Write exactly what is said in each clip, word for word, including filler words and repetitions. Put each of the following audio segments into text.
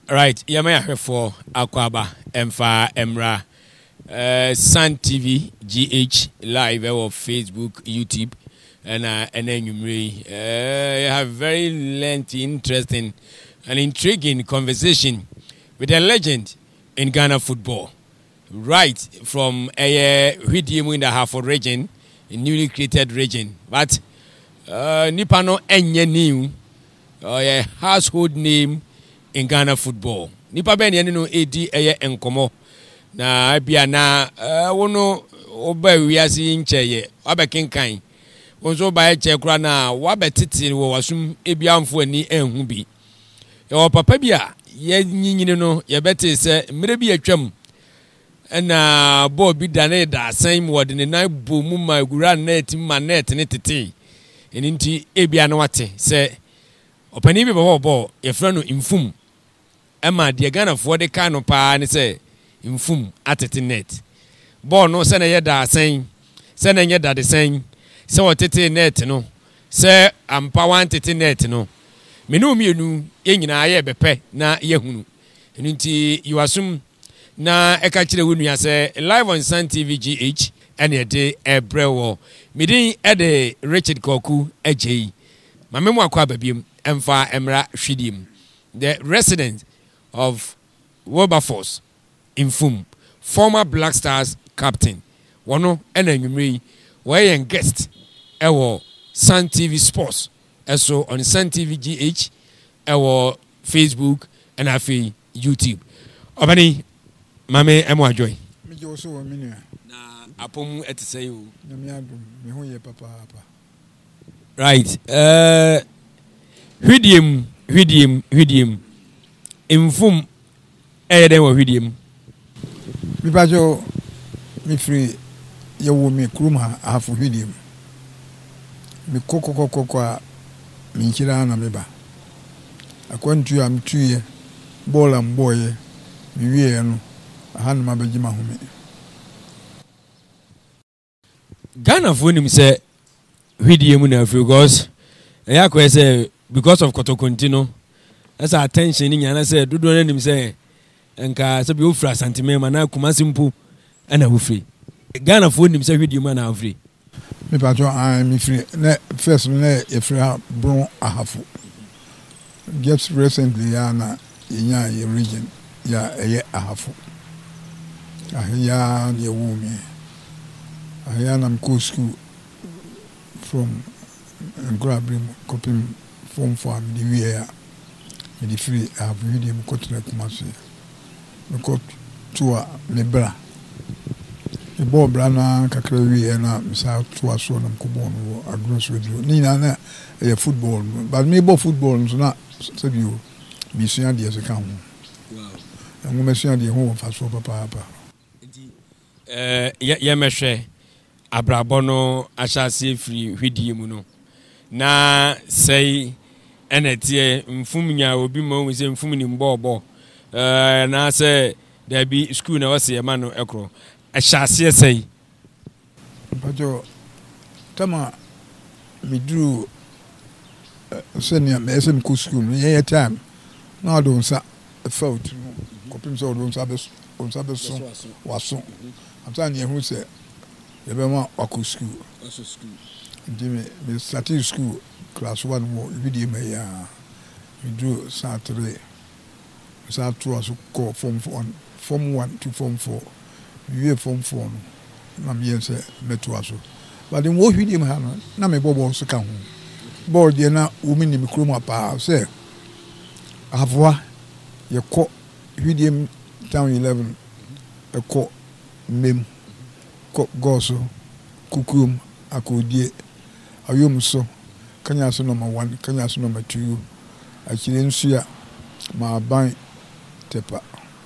Right, Yamaya for Aquaba, Emfa, Emra, uh, Sun T V, G H, live or Facebook, YouTube, and uh, and then you may uh, have very lengthy, interesting, and intriguing conversation with a legend in Ghana football. Right from a Hidium in the Hartford region, a newly created region, but uh, Nipano Enye new, or a household name in Ghana football. Nipa ben yene no edi eye enkomo na bia na wono oba wiase ncheye abekenkan wonso ba eche kura na wabetete wo wasum ebiamfo ani enhu bi e papa bia ye nyinyine no ye bete se mire bi atwam na bo bi dane da asan wode ne na bo mu ma gura net ma net ne tete eninti ebia na wate se opani bi bo bo ye fra no infum Emma de Ghana for the kind of pa and say in fum at it net. Born no send a yada saying, send a yada the saying, so what it net no. Sir, I'm power it net no. Menu me nu, yen I bepe na yehunu. And until you assume na a catch the winner say live on Sun T V G H and a day a brewer. Meeting at the Richard Koku, a J. My memoir quabim, Emfa Emra Shidim, the resident of Wilberforce in Fum, former Black Stars captain. Wano enenumri wayen guest ewo Sun T V Sports. Also on Sun T V G H, ewo Facebook and afi YouTube. Obani mame emo joy. Me jo so wo minu. Na apom etisay o. Na me adum me ho ye papa papa. Right. Uh Hwidiem, hwidiem, hwidiem. Infum eh den wo hwidiem mi bajo mi free ye wo mi kruma afu hwidiem mi kokokokoko a mi nkira na me ba akwantu am tuye bola mboye mi wie no han ma bagima home Ghana for nim say hwidiem na free because ya ko say because of kotokontino. As attention in Yana said, do do him say, and Casabi Ufra Santimema na Kumasimpu and a free. Ghana phone him say, with you man are free. Me patron, I am free. First, if you have bron a half. Just recently, Yana in your region, ya a year a half. I hear your woman. I hear them go school from grabbing copying form for the year. Me the free I have read him cut na Kumasi. Me cut tour me bra. E bo bra na kakra wi e na me sa tour so na mko bon wo agros radio. Ni na na e football. But me bo football so na say you me sua de se kan ho. Wow. Ngo me sua de ho fa so papa papa. Eh ye me hwe abrabo no ahyase free hwidie mu no. Na say enetie mfumnya obi ma wo se mfumni mbobo eh na se there be school na wase ma no ekro ahyase sei bajo tama midru senior me sem ku school ye time na do nsa fault no kopim so do nsa be nsa be so waso amsa ne hu se ye be ma aku school also school ndime me starting school class one more video me ya we do Saturday Saturday was call form one form one to form four we form four no na me say meto aso but the more video me ha no na me bobo so ka ho board dey na wo me ni kroma pa say avwa ye ko video town eleven e ko mem ko goso kukum akodie ayom so Kanya so number one, Kanya so number two. Actually, nsuya ma ban tepa.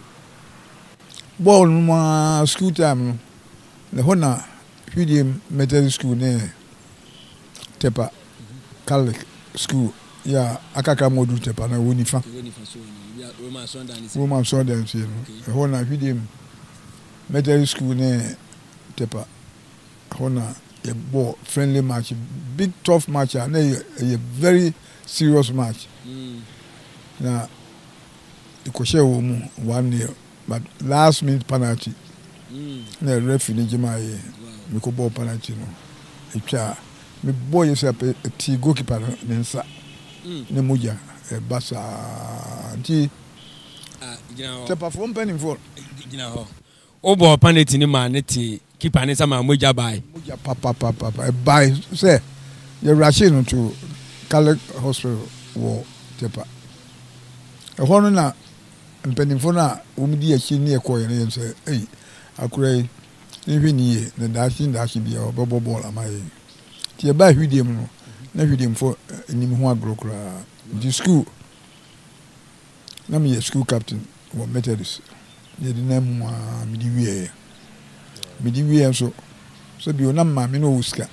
Ball ma school time. The hona hwidiem metal school ne tepa Catholic school. Ya akaka modu tepa na wonifa. Roman Sunday nsi no. The hona hwidiem metal school ne tepa. Hona a ball friendly match, big tough match, and a, a very serious match. Mm. Now, ikoshe wo mu one year but last minute penalty mm na referee ni jima ye me ko ball penalty no etwa me boy yes ti goalkeeper ne nsa ne moja e basa nti ah gina ho te perform penning for gina ho o ball penalty ni ma ne ti keeper ne sama moja bai moja papa papa papa e bai say you rushing no to Catholic hospital wo tepa e hono na mpenimfo na umdi achi ne ekoye ne say eh akurai ni hwini ne dashi dashi bia obobo ball amaye ti e ba hwidiem no na hwidiem fo nim ho agrokra di school na me school captain wo Methodist ye di na mu a mi di wie mi di wie so so bi ona ma me no uska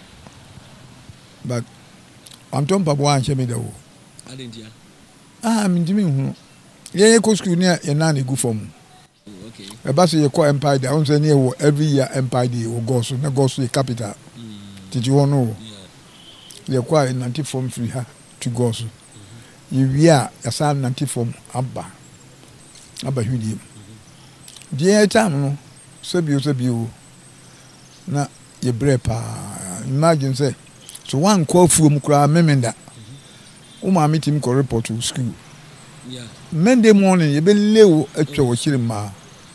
but Anton Pabwa anche me dawo adentia ah mi ndimi hu ye ye ko school ni ye na na gu form okay e ba se ye ko Empire Day on say ni wo every year Empire Day wo go so na go so capital titi wono ye ko ninety form free ha to go so ye wi a ya sa ninety form abba abba hwidi die time no so bi so bi o na ye brepa imagine say so one call from kura memenda o ma meeting ko report to school yeah Monday morning ye be lewo atwa wo kire ma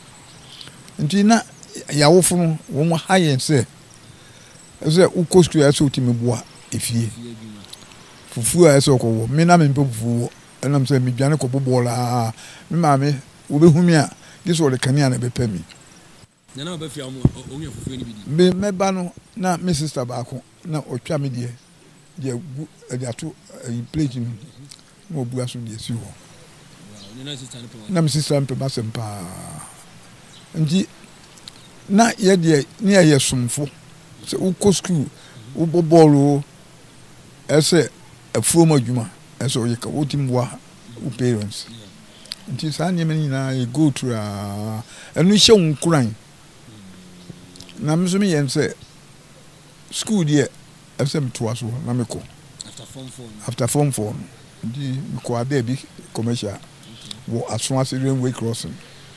nti na ya wo funu wo mo hayen se se u ko school aso timi boa efie fufu a so ko wo me na me mpe fufu enam se me dwane ko bobola me ma me wo be humi a this wo le kania na be pemi na na obafia mo onye fufu ni bi be me ba no na me sister ba ko na otwa me de de de ato plate ni mo bu aso de si wo na me sister mpe ba sempa nji na ye de ni ye somfo se u ko school u bobolo ese afuo madwuma ese o ye ka wotimwa u parents nti sa ni me ni na e go to a enu hye unkuran na me so me yen se school there ese mtoa so na me ko after form four after form four ndi ko ade bi commercial wo Aswase railway crossing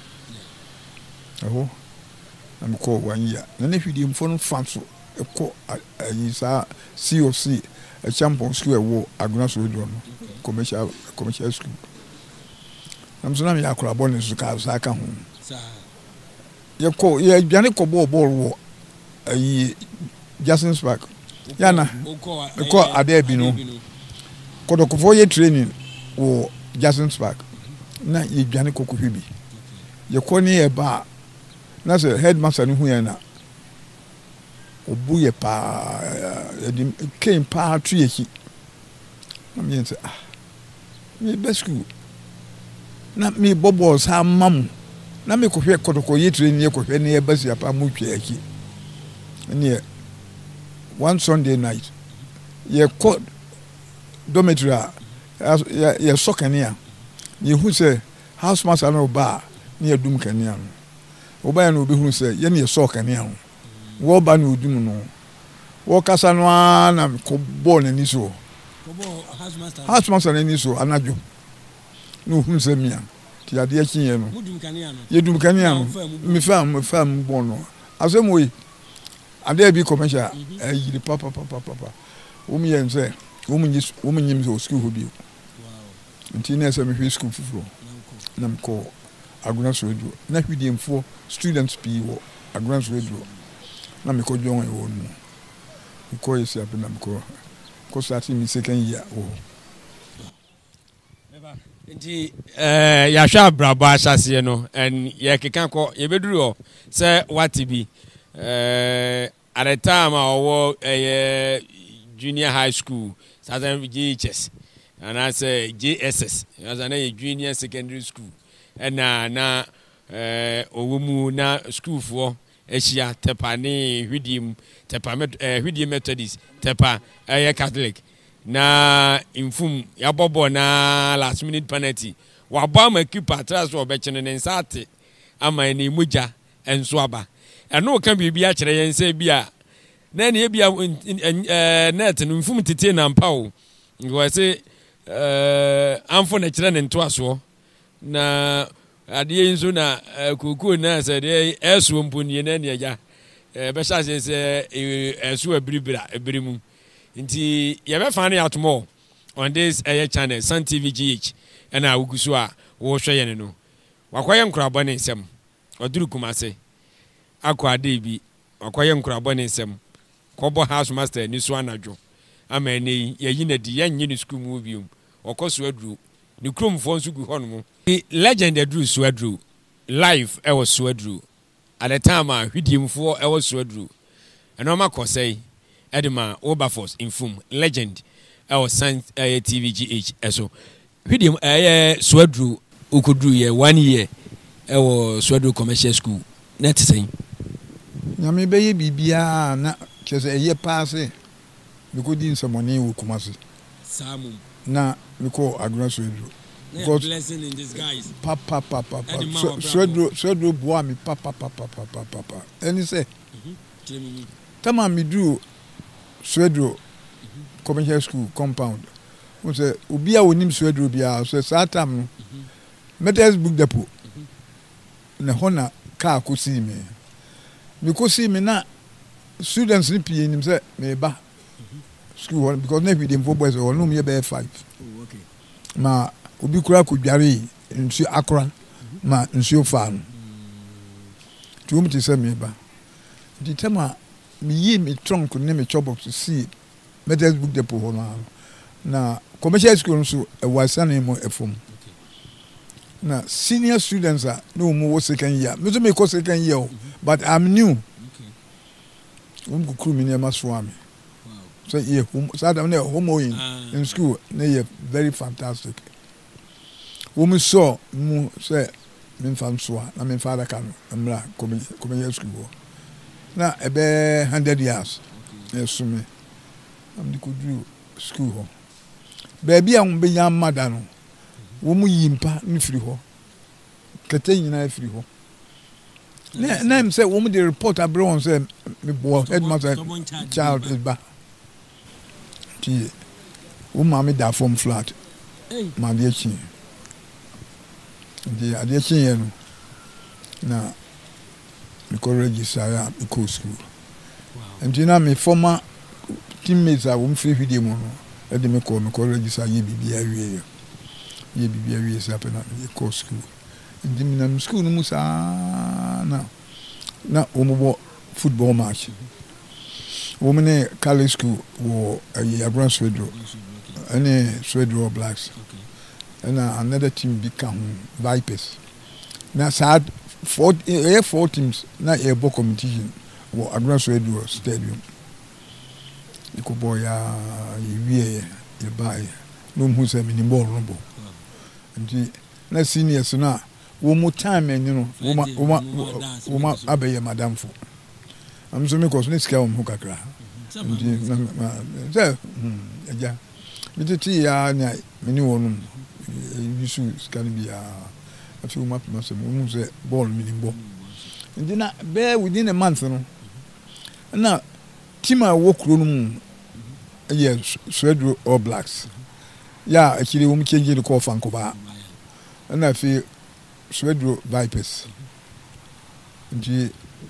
aho na me ko one year na na hwidi mfo no fanso e ko ayi sa C O C a champion school wo Aguna so do no commercial commercial school na mso na me akora bonne so ka sa ka ho sa ye ko ye dwane ko ball ball wo ayi Jason's Park yana ko ade bi no ko do ko fo ye training wo Jason's Park na ye dwane ko ko hwibi ye ko ni e ba na se headmaster ni hu ya na obu ye pa e came pa tu ye ki na me say ah me be school na me bobo sa mam na me ko hwe ko ko ye training ye ko hwe ne ye basi apa mu twa ya ki ni one Sunday night ye ko dormitory ya ya sokania ye hu say house master no ba ni adum kania no oba na obi hu say ye ne sokania ho wo ba na odum no wo kasa no na ko ball na ni so ko bo house master house master na ni so anajo no hu say mia ti ade akinye no mudum kania no ye dum kania no mi fam mi fam bon no asemo yi ade bi commercial eh yiri papa papa papa wo mi yen say wo mi wo mi nyim so school ho bi wow nti na say mi hwe school fufuro na mko Aguna so do na hwidi mfo students p wo Aguna so do na me ko join e wo no ko yesi ape na mko ko start mi second year o nti eh ya hwa brabo asase no en ye keka ko ye beduru ho se what bi eh at the time I was eh junior high school southern G H S and I say J S S as an junior secondary school and na na eh owumu na school for Asia tepa ne hwidim tepa met eh hwidim Methodist tepa eh Catholic na infum ya bobo na last minute penalty wa ba ma keeper trust wo be chene ne nsate ama ne muja enso aba eno ka bibia kire yen se bia na ne bia eh net no infum tete na mpa o ngo se eh amfo na kire ne nto aso na adeɛ nso na kuku na sɛ deɛ ɛso mpo nie na ne agya bɛhyɛ ase sɛ ɛso abiribira abiri mu nti yɛbɛfa no yɛatomɔ on this ɛyɛ channel Sun T V G H ɛna wogu so a wɔhwɛ yɛn no wakɔyɛ nkorabɔ ne nsɛm ɔduru Kumase akɔ ade bi wakɔyɛ nkorabɔ ne nsɛm kɔbɔ house master ni so anadwo ama ɛne yi yɛyi na di yɛnye ne school mu biom ɔkɔ so aduru ne kuromfoɔ nso gu hɔ no mu legend aduru so aduru live ɛwɔ so aduru at the time a hwidiemfoɔ ɛwɔ so aduru ɛna ɔma kɔsɛe ɛde ma Wilberforce Mfum legend ɛwɔ Sun ɛyɛ T V G H ɛso hwidiem ɛyɛ so aduru okɔduru yɛ one year ɛwɔ so aduru commercial school na te sɛn nyame bɛyɛ biribiaa na kyerɛ sɛ ɛyɛ paa sɛ mekɔdi nsɛmɔne wɔ Kumase na mekɔ Adona so aduru blessing in disguise papa papa papa so aduru so aduru boa me papa papa papa papa ɛne sɛ tama meduru so aduru commercial school compound wo sɛ obi a wonim so aduru bia so saa tam no Metals book depot na hɔ na car kɔsii me mekɔsii me na students ni pii nim sɛ meba school hɔ because na hwidiemfoɔ boys hɔ no meyɛ bɛyɛ five ma obi kura kɔdware nsuo akora ma nsuo faa no nti wɔm te sɛ meba nti tam a meyii me trunk ne me chɔbox si Metals book depot hɔ no na commercial school nso ɛwɔ asane mu ɛfom na senior students are no more second year me so me ko second year mm-hmm. but I'm new okay um kukuru me near maswami wow so yeah so that na homo in ah. in school na very fantastic woman saw mu say me fam so na me father kan amra come come school na ebe one hundred years yes me am di kudru school ho baby am be yam mada no womu yimpa ni firi ho kete nyina firi ho na na im say womu dey report abroad say me boy headmaster child is back ti wo ma me da form flat ma dey chi di ade chi yen no na me ko register ya me ko school and you know me former teammates a wo mfiri hwide mu no e de me ko me ko register ye bibia wie ye bibia wie sa pe na ye ko school ndi na school no musa na na omo football match wo mene college school wo ye Abran Swedro any Swedro Blacks and another team become Vipers na sad four eh four teams na e bo competition wo Abran Swedro stadium iko boy ya wie ye buy no mu se mini ball no bo nti na seniors na wo mu time en no wo ma wo ma abeye madam fo am so me ko so ne sika wo mu kakra nti na ze eja bititi ya na mini wo no bisu sika ni bia afi wo ma pema se mu se ball mini bo nti na be within a month no na team a wo kuro no mu yes Swedro All Blacks ya akiri wo mu change the call fan ko ba na fi Swedro Vipers nti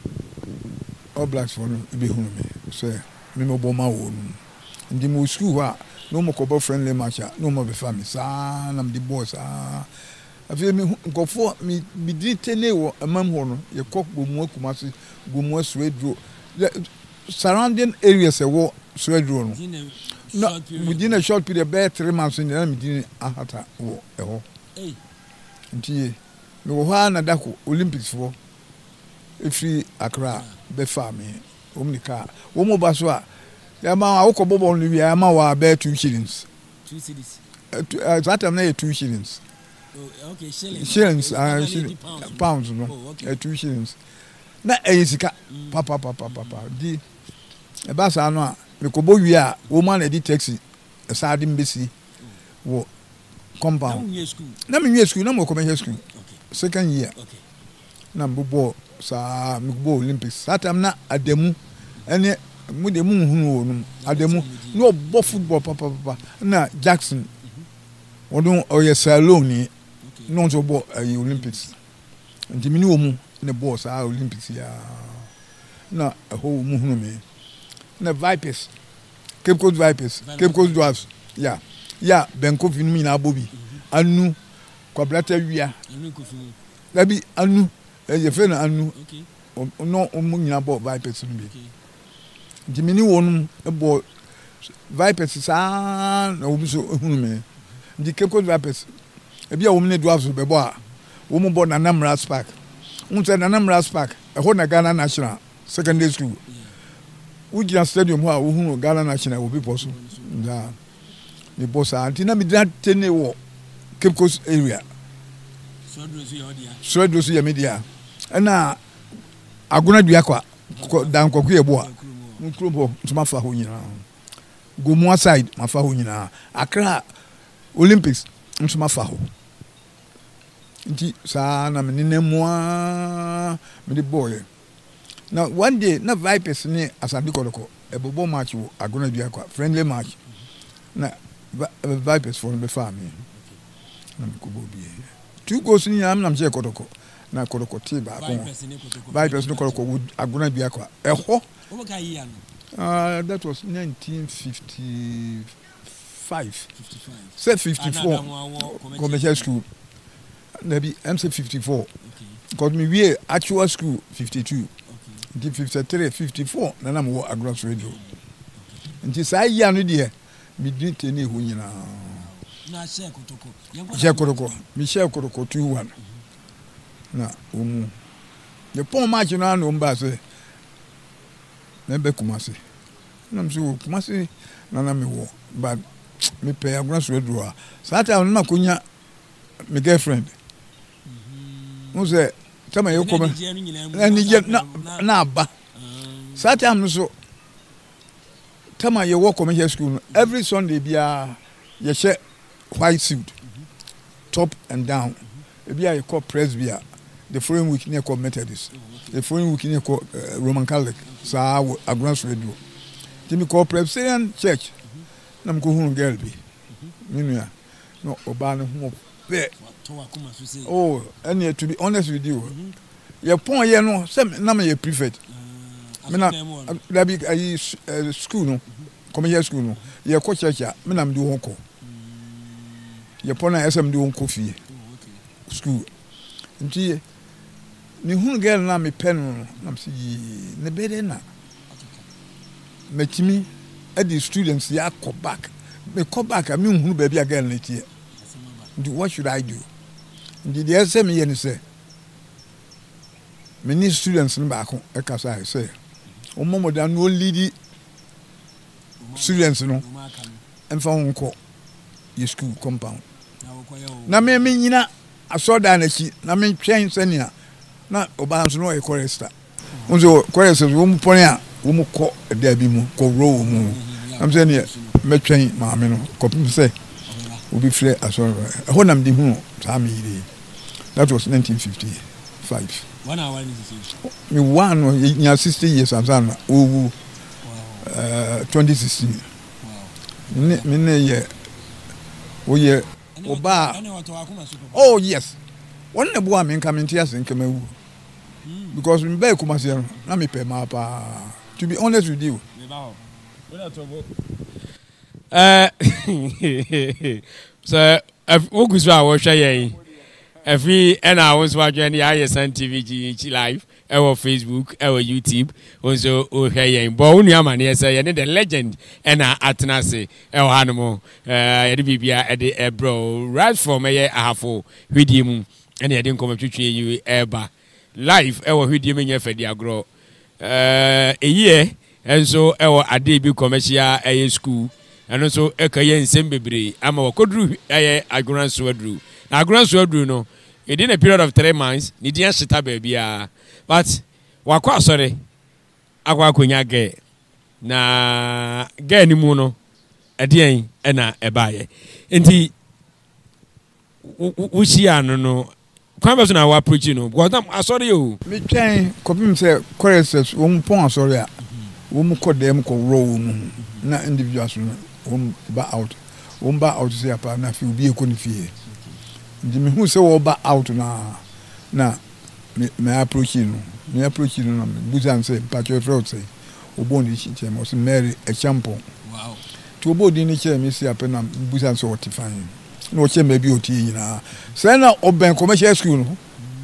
All Blacks for no be hunu me say me mo bo ma wo no ndi mo school ha no mo ko friendly match no mo be family sa na me boys ah afi me nkofo me bi di tene wo amam ho no ye kɔ gomu Kumase gomu Swedro surrounding areas e wo Swedro no no within a short period be three months in na me di ahata wo e ho eh nti me wo ha na dako Olympics for efri Accra be family omnika wo mo ba so a ya ma wo ko bobo no wi ya ma wa be two shillings two cities uh, that time na two shillings oh okay shillings shillings uh, shillings, pounds, pounds no oh, okay. uh, two shillings na eyisika mm. papa papa papa di e ba sa no a me ko bo wi a wo ma na di taxi e sa di mbesi wo compound na me wi school na mo ko me school okay second year okay na mbo sa me go Olympics that time na ademu ene mu de mu hunu no ademu no bo football papa papa na Jackson wodon oye salon ni no nso bɔ ɛyɛ Olympics nti mini wɔ mu ne bɔ saa Olympics ya na ɛhɔ wɔ mu hunu me na Vipers Cape Coast Vipers Cape Coast Dwarfs ya ya benko fi nu nyina bobi anu kwabrata wia anu kofi dabi anu ɛyɛ fɛ na anu no mu nyina bɔ Vipers no bi nti mini wɔ no bɔ Vipers saa na obi so hunu me nti Cape Coast Vipers ebi a wo ne Dwarfs be bɔ a wo mu bɔ na Namra Spark unse na Namra Spark ɛhɔ na Ghana National Secondary School wo gina stadium ho a wo hunu Ghana National obi bɔ so nda ni bɔ saa nti na mi dina tene wɔ Cape Coast area Swedro so yɛ media ɛna agona dua kwa dan kwaku yɛ bɔ a nkuro bɔ ntoma fa ho nyina Gomua side ma fa ho nyina Accra Olympics ntoma fa ho nti saa na me ne moa me de boy na one day na Vipers ne Asante Kotoko e bobo match wo agona dua kwa friendly match na Vipers for be family na me ko bobi two goals ni am na me Kotoko na Kotoko te ba ko Vipers ne Kotoko agona dua kwa e ho o ka yi ano uh that was nineteen fifty-five say fifty-four commercial school maybe M C fifty-four because me we actual school fifty-two okay. fifty-three fifty-four na na mo agros radio nti sai ya no de me din teni ho nyina na share Kotoko share Kotoko me share Kotoko two one na um the pon match na no mba se na be Kumasi na mso Kumasi na na me wo but me pay agros radio sa ta na konya me girlfriend Mose tama ye ko na ni na na ba sa time no so tama ye wo commercial school every Sunday bia ye share white suit top and down e bia ye call presbya the following week near call Methodist the following week near call uh, Roman Catholic sa agros radio timi call Presbyterian church na mko hunu girl bi minua no oba no ho be oh and to be honest with you mm-hmm. Your point here no say na me prefect uh, me na da bi ayi uh, school no mm-hmm. Commercial school no ye ko church me na me do honko mm. Ye point na esem do honko fie oh, okay. School nti ni hunu girl na me pen no na me si ne bede na me timi e the students ya go back me go back me hunu ba bia girl na tie what should I do? Did you say me any say? Many students in back home, as I say. O momo da no lead students no. And for uncle, your school compound. Na me me nyina aso da na chi na me twen senia na obanso no e chorister. Unzo chorister wo mu pon a wo mu ko da bi mu ko ro mu. Am say ne me twen ma me no ko say Ubi flare as well. Honam di hu Sami. That was nineteen fifty-five. One hour is it? Me one in sixty years I'm saying oh uh twenty sixteen. Wow. Me ne ye o ye oba. Oh yes. One na boa me come into in Cameroon. Because me be Kumasi na me pe ma pa. To be honest with you. Uh, so if we go to our show, if we and I was watching the I S N T V G H live, our Facebook, our YouTube, also oh hey, but only a man yes, I need the legend and I atenase our animal. Uh, the B B I the bro right from a half for with him and I didn't come to you ever live. Our with him in your fedia grow. Uh, a year and so our Adebi commercial a school. And also ekaye nsem bebre ama wakodru aye agran swadru na agran swadru no within a period of three months ni dia shita bia but wakwa sorry akwa konya ge na ge ni mu no edien e na ebaye enti wo shia no no kwan be so na wa approach no because am sorry o me twen kopim say choruses wo mu pon sorry a wo mu kodem ko row mu na individuals no um ba out um ba out say apa na fi obi e ko ni fie nti me hu sɛ wɔba out na na me me approach no me approach no na me busan sɛ patro frɛ sɛ obo ni chiche mo so Mary a champion wow to obo di ni che me si apɛ na busan sɛ wɔte fan na wɔche me bi oti nyina sɛ na oben commercial school no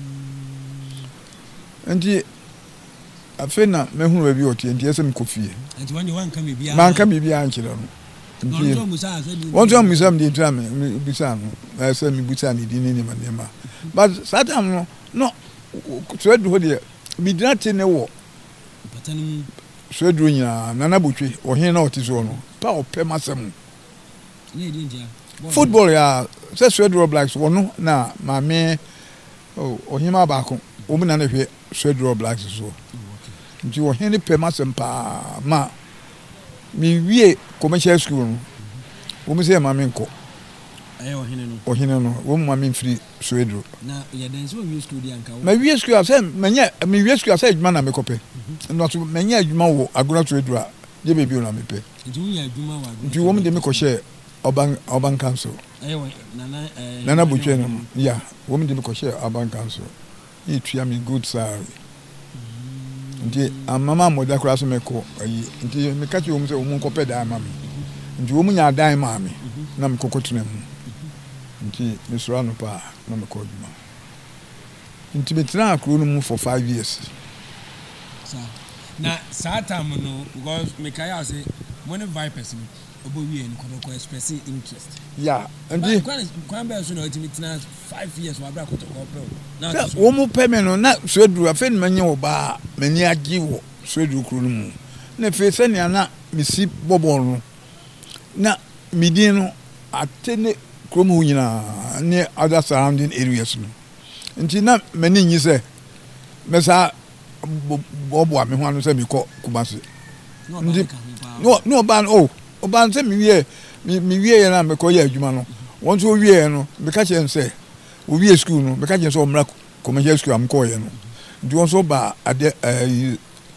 nti afei na me hu me bi oti nti ɛsɛ me kofie nti wani wan ka me bia man ka me bia nkyerɛ no nti wọ́n tún musa mi di tura mi bisa no ɛsɛ mi bisa ni di ni ni ma ni ma but satan no no sɛ do de mi dina te ne wɔ patani sɛ do nyina nana botwe ɔhen na ɔte so no pa ɔpɛ masɛm ne di ntia football ya sɛ sɛ do blacks wɔ no na ma me oh ɔhen ma ba ko o mu na ne hwɛ sɛ do blacks so nti ɔhen ne pɛ masɛm pa ma mi wie commercial school no wo mi say ma me nko ayo ohene no ohene no wo ma me free Soweto na ya den so wie school di anka wo ma wie school say manya mi wie school say adwuma na me kope no so manya adwuma wo agora Soweto a je bebi na me pe nti wo ya adwuma wo agora nti wo mi de me ko share oban oban council ayo nana eh nana butwe no ya wo mi de me ko share oban council e tua me good salary nti amama moda kura so me ko ayi nti me ka chi wo mu say wo mu kope da ama me nti wo mu nya dan ma me na me kokotuna mu nti me sura no pa na me ko djuma nti me tena akro no mu for five years sa na sata mo no because me kai say money vipers no obo wie no ko express interest ya nti kwan kwan be so na ultimate tena five years wa bra ko to ko pro na wo mu pe me no na Soweto afa ni manye wo ba mani agi wo Soweto kro no mu na fe se ne na me si bobo no na midin no atene kromo nyina ne other surrounding areas no nti na mani nyi se mesa bobo a me ho anu se me ko Kumasi nti no no ban oh oban se me wie me wie na me ko ye adwuma no won so wie no me ka che nse o wie school no me ka che nse o mra commercial school am ko ye no nti won so ba ade eh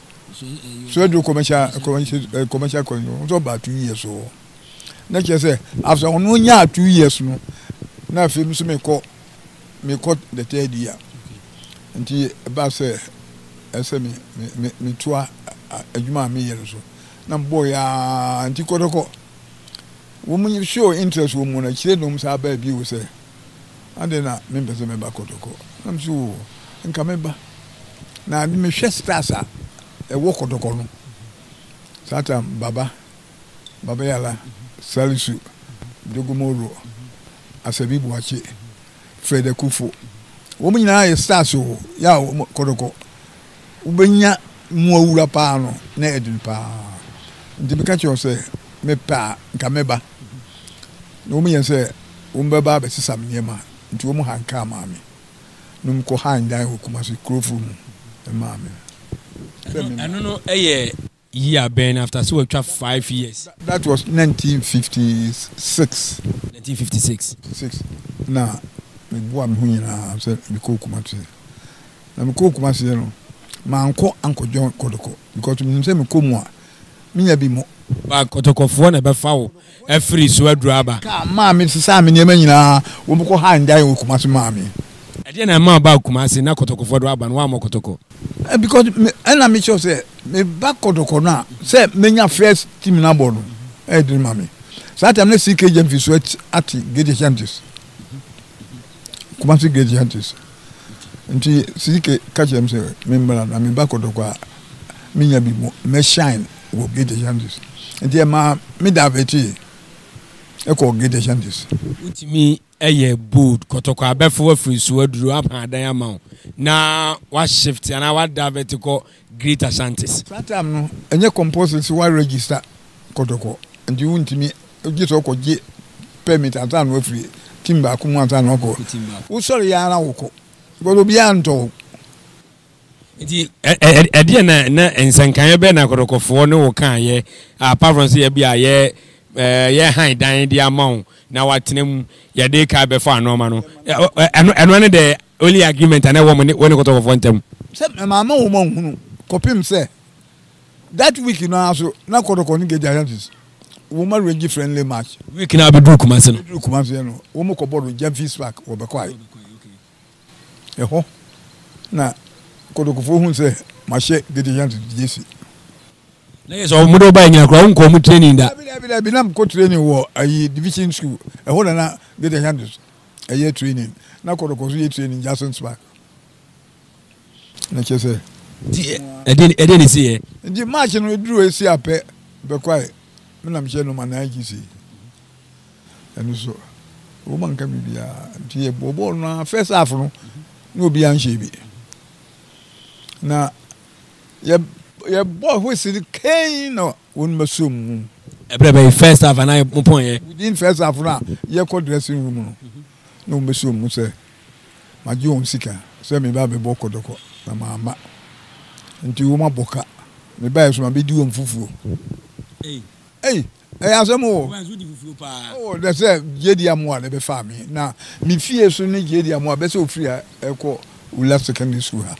so do commercial commercial commercial ko no so ba two years so na che say after on nya two years no na fe mi so me ko me ko the third year nti ba say ese me me me toa adwuma me ye so na boy ya nti kodoko wo mu show interest wo mu na chire no msa ba bi wo say ande na me pese me ba kodoko am so nka me ba na me hwe stars a e wo kodoko no sata baba baba yala Salisu Dogomoro Asabi Buachi Fred Kufo wo mu nyina ye stars o ya kodoko ubenya mu awura pa no na edin pa ndi beka che o se me pa nka meba no mu yense wo mbeba be sisam niema nti wo mu hanka ma me no mu ko han dan wo Kumasi krofu mu ma me eno no eye year ben after so we twa five years that was nineteen fifty-six nineteen fifty-six six na me bua me hu nyina se me ko Kumasi na me ko Kumasi no manko anko John Kodoko because me say me ko mu a me nya bi mo ba kotokofo na be fa wo afri so aduraba ka ma me sisa me niam nyina wo ko han dan wo Kumasi ma me e dey na ma ba Kumasi na kotokofo do aba no wa mo kotoko because and I make sure say me back Kodoko na say menya first team na bono e dey ma me so that am C K J M V so at Gede Chances Kumasi Gede Chances nti C K catch them say member na me back Kodoko a menya bi mo me shine wo Gede Chances nti ma me daveti e ko Gede Chances utimi eye bold Kotoko abefo afri so aduru apadan ama na wa shift na wa daveti ko Greater Chances that time no enye compulsory wa register Kotoko nti untimi ogi so ko je permit atan no afri timba ko mu atan no ko wo sorry ya na wo ko godo bia nto nti e de na na ensankan be na Kotokofo ne wo kan ye apart from say ye bia ye eh ye han dan di amount na watenem ye de ka be fa anoma no eno eno ne de only agreement na wo ne Kotokofo ntem se mama wo mo hunu kopim se that week na so na Kotoko ni Gede Chances woman range friendly match we can be do Kumasi no do Kumasi no wo mo ko board Jeffis Park wo be kwai e ho na kodokofo hu se ma hye Gede Giants jesi na yes o mo do ba nya kra nko mo training da bi bi bi na ko training wo ayi division school e ho na Gede Giants ayi training na kodokofo ye training Jackson Park na chese di e dey e dey ni see ndi match no duru esi ape be kwai me na mche no manage si enu so wo man ka bibia ndi e bobo no first half no no obi an shebi na ye ye boy who is the no won masum e bre be first half and I mo point ye within first half na ye ko dressing room no no masum mu se ma ji on sika se me ba be boko doko na mama nti wo ma boka me ba so ma be di wo mfufuo eh eh eh asemo oh that's it jedi amwa na be fa me na mi fie so ni jedi amwa be se ofiri a eko ula secondary school ha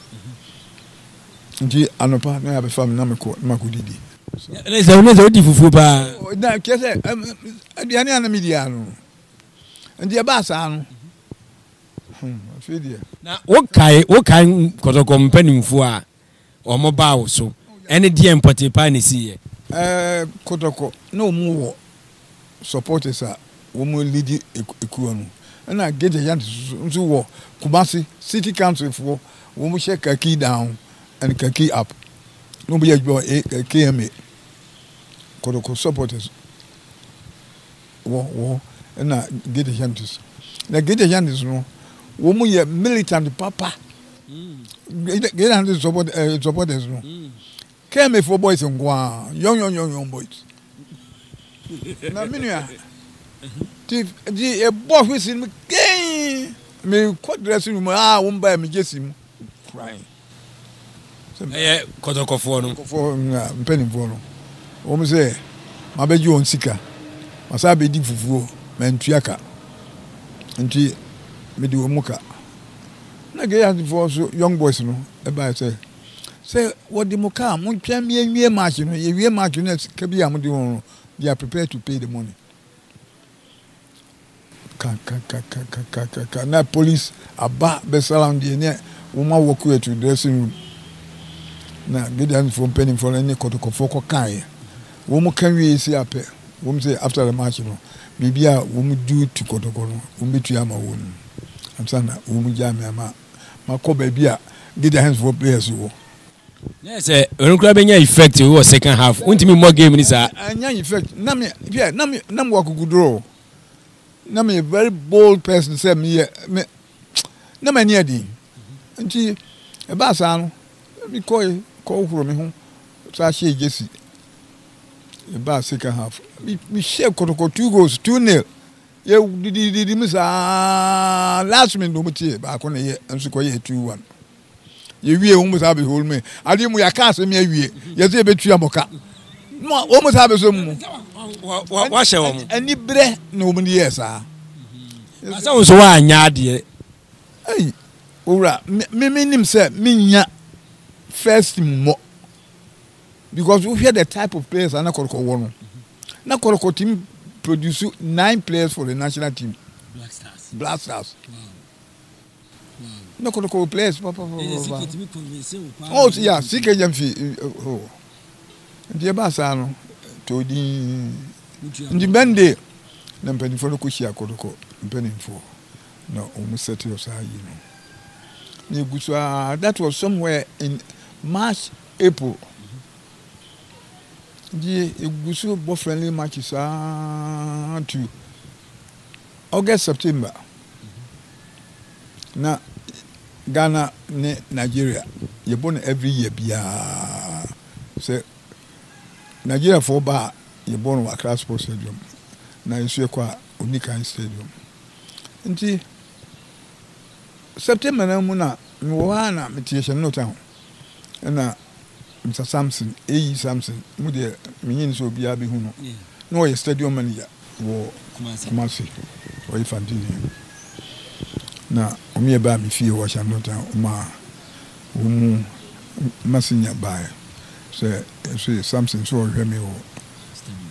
nti anopa na be fa me na me ko na ko didi le se le se di fufu pa na kese aduane ana media no nti e ba sa no hmm afidi na wo kai wo kan kotoko mpanimfu a o mo ba wo so ene die importe pa ne si ye eh kotoko no mu wo supporters a wo mo lead ekuo no na Gede Giants nso wo Kumasi city council for wo mo share kaki down and kaki up no be your K M A kotoko supporters wo wo na Gede Giants na Gede Giants no wo mo ye militant papa Gede Giants support supporters no K M A for boys and young young young young boys na minua ti di e boy who is in me gain me quite dressing room ah won buy me jesi mu crying eh kotoko fo no for na penny for no o me say ma be ji on sika ma sa be di fufuo ma ntuaka nti me di o muka na ge ya for so young boys no e ba say say what the muka mo twa me anwie match no ye wie match no ka bi am di won they are prepared to pay the money ka ka ka ka ka ka ka na police aba be surround the ne wo ma work to dressing room na Gede Giants from penning for any kotoko foko kan wo mo kan wie si ape wo mo say after the match no bibia wo mo do to kotoko no wo mo tu ama wo no amsana wo mo ja me ama ma ko ba bia Gede Giants for players wo yes eh when club enya effect we was second half untimi more game ni sa anya effect na me bia na me na mo akugudro na me very bold person say me me na me near di nti e ba sa no mi ko ko huro me ho sa she jesi e ba second half mi mi share kotoko two goals two nil ye di di di mi sa last minute no mutie ba ko na ye nso ko ye two one ye wie wo mo sa be hold me ade mu ya ka se me awie ye se be tu amoka no wo mo sa be so mu wa hye wo mo ani bre na wo mo ni yes ah asa wo so wa anya ade ei ora me me nim say me nya first mo because we hear the type of players ana koroko wo no na koroko team produce nine players for the national team Black Stars Black Stars no koroko players papa papa oh yeah sike jamfi oh ndiye ba sa no to di ndi bende na mpani fo no ko hia koroko mpani fo na omu set yo sa yi no ni guswa that was somewhere in March April di egusu bo friendly matches ah to August September na Ghana ne Nigeria you born every year bia say Nigeria for ba you born wa Accra Sports Stadium na isu kwa Unikan Stadium nti September na mu na wo na mediation no town na Mister Samson A Samson mu de menyin so bia be hu no no ye stadium manager wo Kumasi wo ifantini na omi ba mi fie wo shan no town ma wo mu masinya ba so so Samson so hwe me wo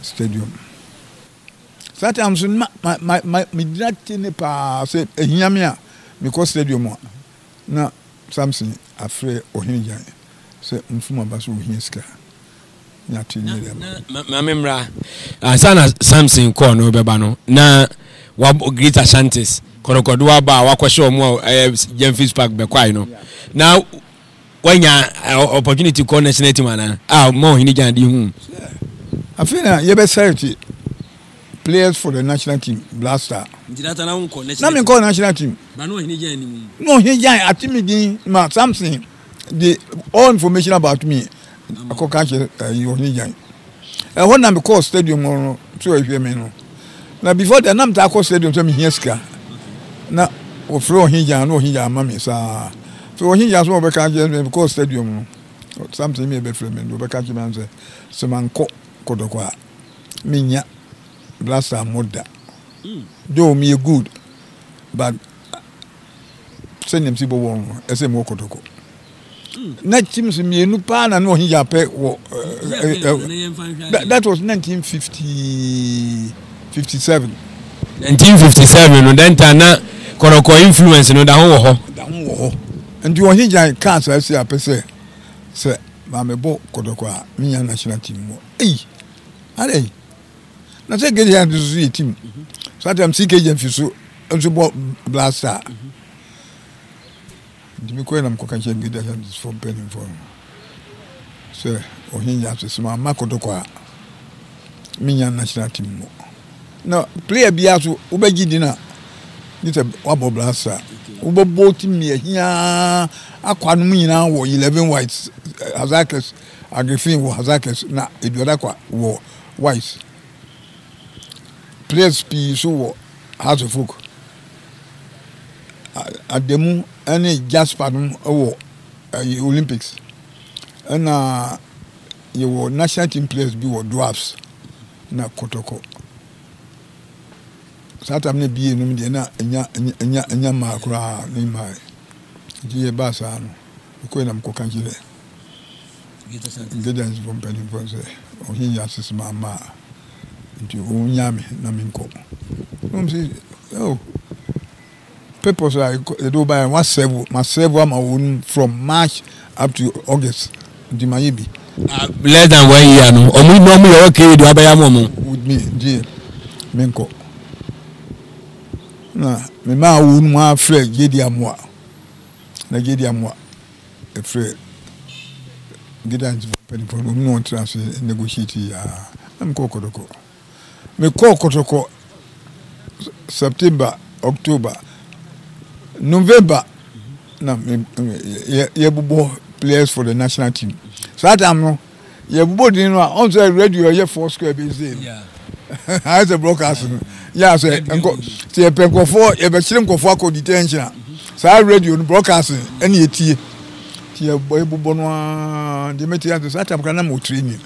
stadium sometimes ma ma ma me didn't ne pa say ehia me a me ko stadium a na Samson afre Ohinjan say mfuma ba so ohia sika na tini dem ma memra asana Samson ko no beba no na wa Greater Ashantis korokodo wa ba wa kwhye omo Jemfis Park be kwai no na wanya opportunity ko national team ana ah mo Ohinjan di hu afina ye be serve players for the national team Blaster ndinata na unko national na me call national team ba no Ohinjan ni mu no Ohinjan atimidi ma Samson the all information about me akoka che Ohinjan eh when na me call stadium no so ehwe me no na before that na me ta call stadium so me here sika na o fro Ohinjan no Ohinjan ma me sa so Ohinjan so be ka je me call stadium no something me be frame me be ka je me say so man ko kodokwa minya Blaster moda do me good but send them sibo won ese mo kodoko na teams me nu pa na no Ohinjan pe wo that was nineteen fifty fifty-seven nineteen fifty-seven no then na koroko influence no da ho ho da ho ho and you Ohinjan can't say apese say ma me bo kodoko a minya national team mo eh ale na say get here to team so that am C K J fiso nso bo Blaster dimi ko na mko kanche get here for penning for so Ohinjan so ma makodoko a minya national team mo no player bia so ubegidi na nite wabo Blaster ubobo team me hia akwa no nyina wo eleven whites Hazakes agrifin wo Hazakes na eduada kwa wo whites players pi so wo House of Folk ademu any Jasper no wo Olympics na ye wo national team players bi wo dwarfs na kotoko satam ne bi no de na nya nya nya ma kura ni mai je ba sa no ko na mko kanjile guidance from penning for say Ohinjan sis mama nti unyame na minko um say oh people say do by one serve my serve am won from March up to August di mayibi less than one year no omu no mu yo okay do abaya mo with me die minko na me ma won mu afre gedi amwa na gedi amwa e fre guidance penning for no want to negotiate ya am kokodoko me kokotoko September October November na ye bubo players for the national team so that am no ye bubo din no on say radio ye four square base yeah as a broadcast yeah say enko say penko for ye be chire nko for akọ detention so radio no broadcast any ye tie tie boy bubo no de meti at so that am kana mo training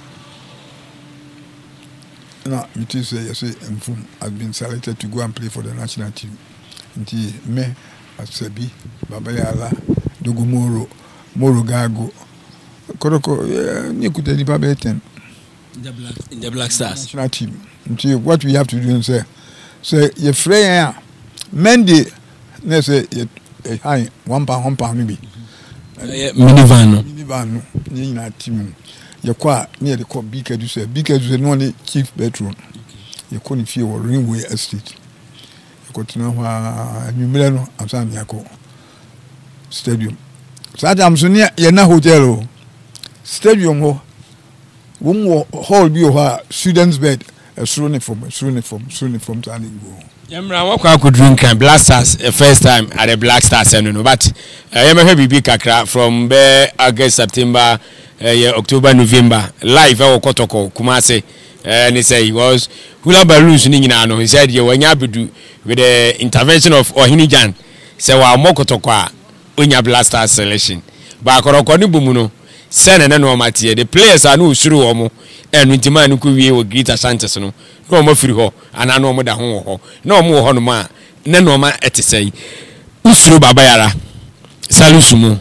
no, it is uh, yes, Mfum has been selected to go and play for the national team. Nti me Asebi, Babayala, Dogumoro, Moro Gago, Koroko, ni kuteni pa beten. In the black in the Black Stars national team. Nti what we have to do is say, say ye free Monday, ne say ye high one pound one pound maybe. Minivan. Minivan ni na team. Ye kwa near the call B K do say B K do say no only chief bedroom. Ye ko ni fie wo Ringway Estate. Ye ko tena hwa nwumre no amsan yako stadium. Sata amso ne ye na hotel o. Stadium ho. Won wo hall bi o ha students bed a sure from sure from sure from tani go. Yamra wakwa could drink and Blasters uh, first time at the Black Stars no no but uh, yamma bibi kakra from be August September uh, yeah, October November live uh, Kotoko Kumase uh, and he said he was hula balloons ni nyina no he said you wanya bedu with the intervention of Ohinjan say wa mokotoko a onya Blasters selection ba koroko ni bumu no sene na no matie the players are no usuru omo enu ntima no ko wie wo Greater Ashantis no no omo firi ho ana no omo da ho ho na omo ho no ma na no ma etesei usuru babayara salusumu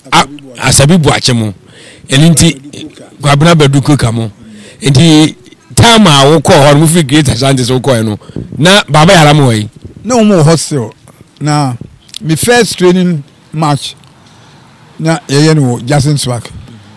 asabi buache mu elinti gwabna baduko kamo enti time a wokɔ hɔ no fi Great Ashanti so wokɔ no na baba yara mo yi na mo hostel na me first training match na yeye no Jackson Swag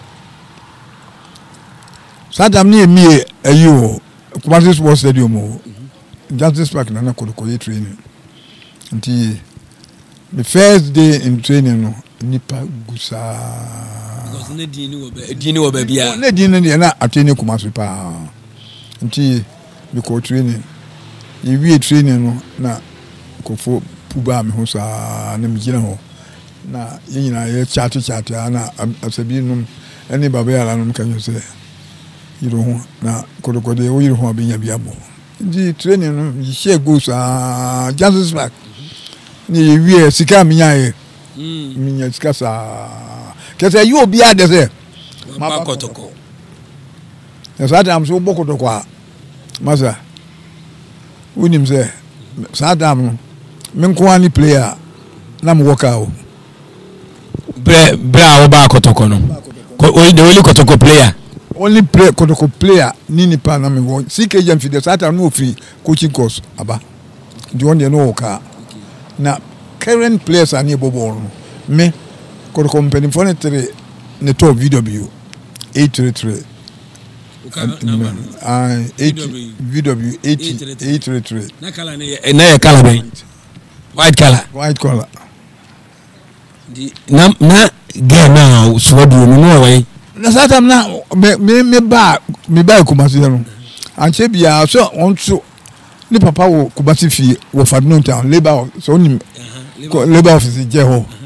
sadam ni emi ayi o Kumasi Sports Stadium o Jackson Swag na na kodokoye training nti the first day in training no nipa gusa because ne dini wo be dini wo be bia ne dini ne na atene Kumasi pa nti me ko training you we training no na kofo puba me ho sa na me gina ho na yina ye chat chat na asabi num ene baba yara num kan say yiro ho na kodokode o yiro ho abenya biabo nti training no yi share go sa Jackson Swag ni wie sika minya ye mm minya sika sa kese you obi ade say ma kotoko ya sadam so bokotoko a masa unim say sadam men ko ani player na mo work out bre bra wo ba kotoko no o the only kotoko player only play kotoko player ni ni pa na me wo sika jam fi de sadam no free coaching course aba the one dey no work na current players are near Bobo. Me, could company for it the top V W eight three three. Uh, eight V W eight eight three three. Na color na color white color. White color. The na na game now so do me no way. Na satam na me me ba me ba Kumasi no. Anche bia so on so ni papa wo Kumasi fi wo Fadnon town labor so ni labor office je ho